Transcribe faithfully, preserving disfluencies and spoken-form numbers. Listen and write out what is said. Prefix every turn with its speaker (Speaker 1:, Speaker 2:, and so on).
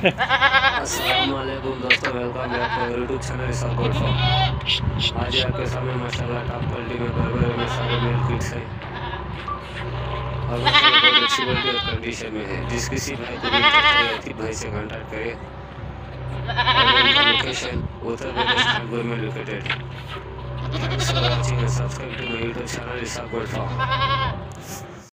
Speaker 1: अस्सलामुअलैकुम दोस्तों, welcome back to YouTube channel Isaq Gold Farm. आज आपके सामने माशाल्लाह टॉप क्वालिटी में बर्बर में सारे मेल किट्स है और बहुत अच्छी क्वालिटी और कंडीशन में है। जिस किसी भाई को भी आतिफ भाई से कांटेक्ट करें और उनका लोकेशन उत्तर प्रदेश कानपुर में लोकेटेड है। Thanks for watching and subscribe to my YouTube channel Isaq Gold farm.